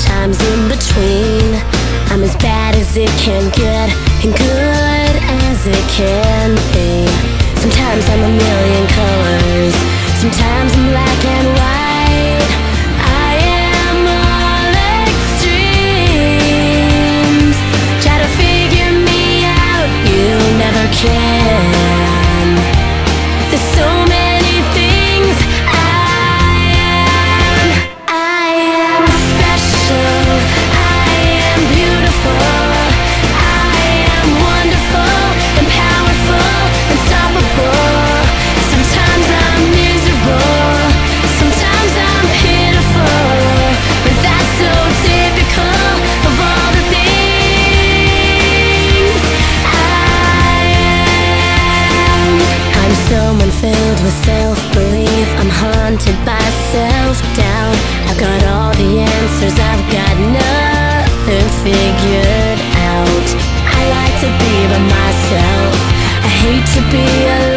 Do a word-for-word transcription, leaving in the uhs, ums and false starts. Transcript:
sometimes in between. I'm as bad as it can get and good as it can be. Sometimes I'm a million colors, sometimes I'm black and white. I am all extremes. Try to figure me out, you never can. There's so many things I am. I am special, I am beautiful, I am wonderful and powerful, unstoppable. Sometimes I'm miserable, sometimes I'm pitiful, but that's so typical of all the things I am. I'm someone filled with self-belief, I'm haunted by self-doubt. I've got all the answers, I've got nothing figured out. I like to be by myself, I hate to be alone.